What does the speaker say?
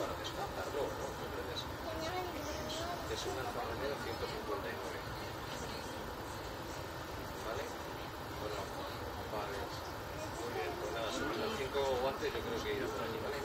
para descartarlo, ¿no? ¿Comprendes? Es un Alfa Romeo 159. ¿Vale? Bueno, vale. Muy bien, pues nada, sobre los 5 guantes yo creo que irá por allí, ¿vale?